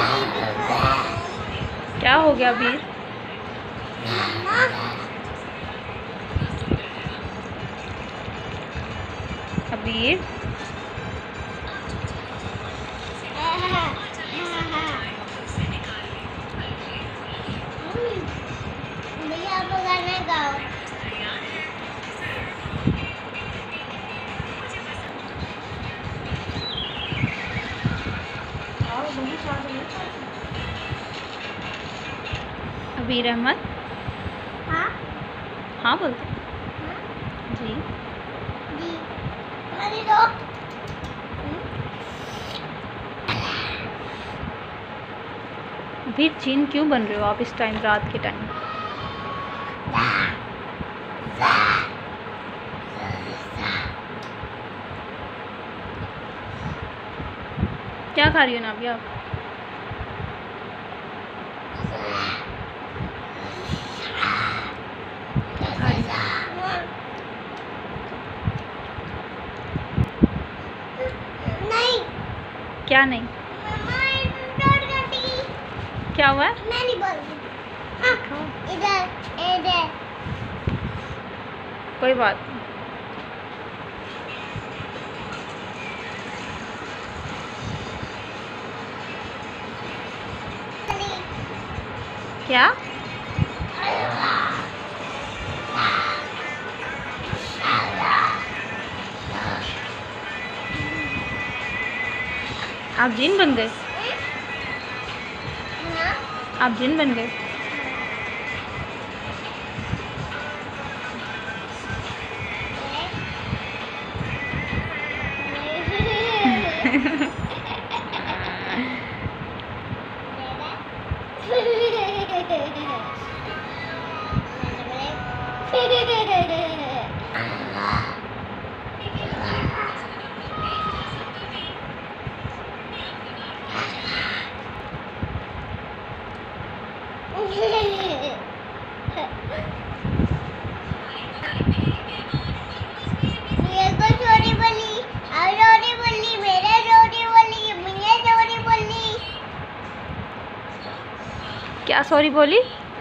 क्या हो गया अबीर? अबीर भैया आप गाना गाओ। अबीर अहमद। हाँ हाँ बोलते हाँ जी। जी अरे दो। अबीर चीन क्यों बन रहे हो आप इस टाइम, रात के टाइम? क्या खा रही हो नाबिया आप? क्या खा रही हो? नहीं क्या नहीं? मम्मा इधर करती। क्या हुआ? मैं नहीं बोल रही। हाँ, इधर इधर। कोई बात नहीं। क्या? आप जिन बन गए? आप जिन बन गए? क्या सॉरी बोली?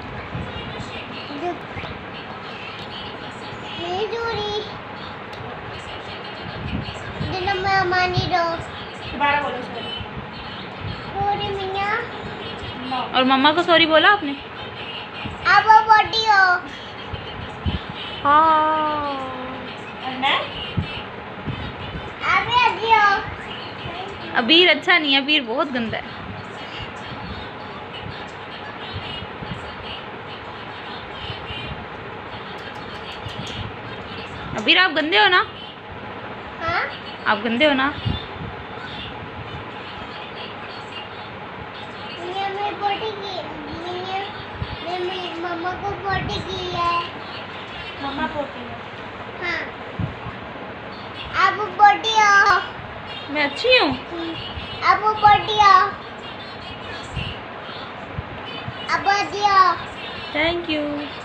दोबारा बोलो सॉरी मियां। और मम्मा को सॉरी बोला आपने? अब बॉडी हो। हाँ। और मैं अभी अभी हो। अबीर अच्छा नहीं है, अबीर बहुत गंदा है। अबीर आप गंदे हो ना? हाँ? आप गंदे हो ना? मैं पोटी की मैं मम्मा को पोटी की है। मम्मा पोटी है। हाँ। अब पोटी हो। मैं अच्छी हूँ। अब पोटी हो। अब पोटी हो। Thank you.